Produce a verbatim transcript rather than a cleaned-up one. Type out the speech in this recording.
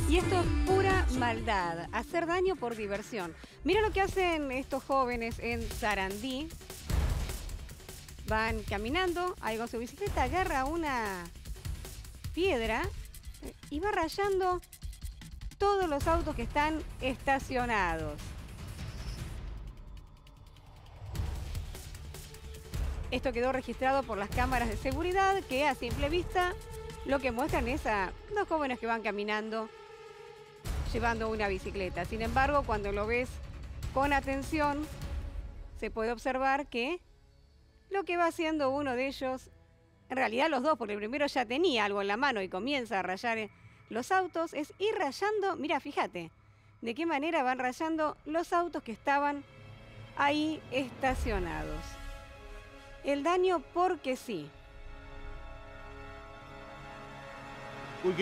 Y esto es pura maldad, hacer daño por diversión. Mira lo que hacen estos jóvenes en Sarandí. Van caminando, ahí con su bicicleta agarra una piedra y va rayando todos los autos que están estacionados. Esto quedó registrado por las cámaras de seguridad que a simple vista lo que muestran es a dos jóvenes que van caminando llevando una bicicleta. Sin embargo, cuando lo ves con atención, se puede observar que lo que va haciendo uno de ellos, en realidad los dos, porque el primero ya tenía algo en la mano y comienza a rayar los autos, es ir rayando, mira, fíjate, de qué manera van rayando los autos que estaban ahí estacionados. El daño porque sí.